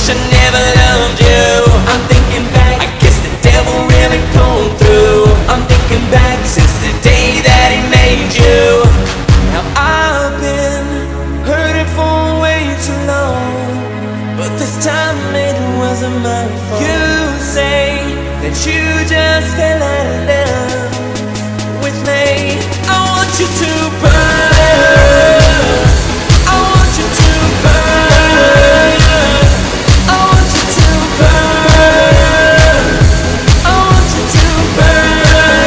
wish I never loved you. I'm thinking back, I guess the devil really pulled through. I'm thinking back since the day that he made you. Now I've been hurting for way too long, but this time it wasn't my fault. You say that you just fell out of love with me. I want you to burn. I want you to burn. I want you to burn. I want you to burn.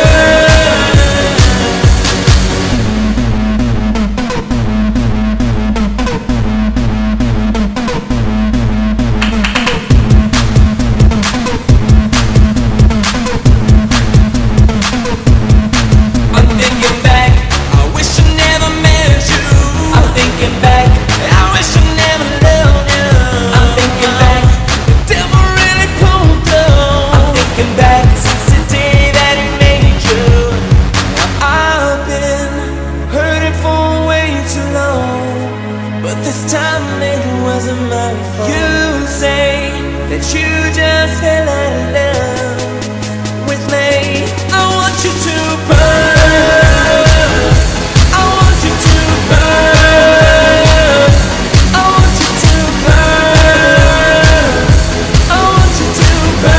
I'm thinking back, I wish I never met you. I'm thinking back, I wish I never loved you. I'm thinking back, the devil really pulled through. I'm thinking back since the day that he made you. Now I've been hurting for way too long, but this time it wasn't my fault. You say that you just fell out of love with me. I want you to burn. I want you to burn. I want you to burn. I want you to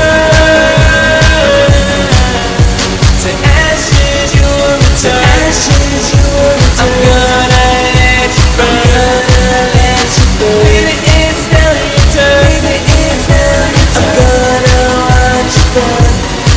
burn. To ashes you will return. To ashes you will return. I'm gonna let you burn. I'm gonna let you burn. Baby, it's now your turn. Baby, it's now your turn. I'm gonna watch you burn.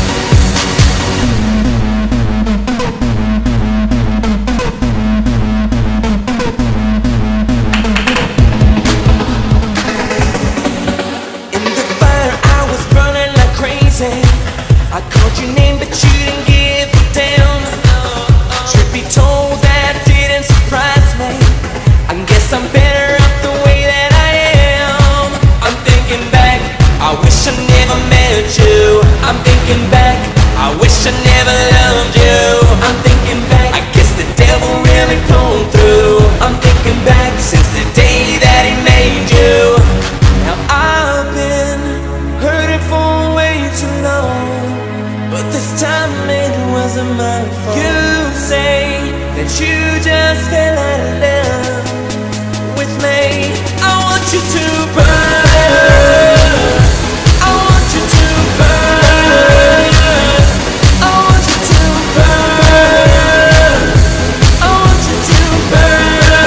In the fire I was burning like crazy. I called your name but you didn't give a damn. Truth be told, that didn't surprise me. I guess I'm better off the way that I am. I'm thinking back, I wish I never met you. I'm thinking back, I wish I never loved you. I'm thinking back, I guess the devil really pulled through. I'm thinking back since the day that he made you. Now I've been hurting for way too long, but this time it wasn't my fault. You say that you just fell out of love with me. I want you to burn. I want you to burn. I want you to burn. I want you to burn.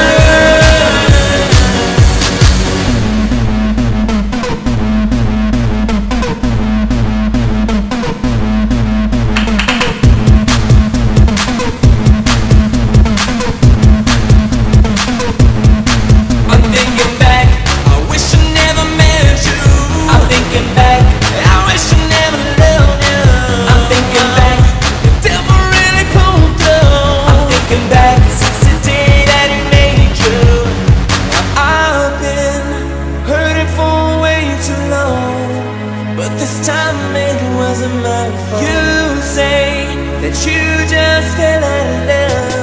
I'm thinking back, I wish I never met you. I'm thinking back, I wish I never loved you. I'm thinking back, the devil really pulled through. I'm thinking back since the day that he made you. Now I've been hurting for way too long, but this time it wasn't my fault. You say that you just fell out of love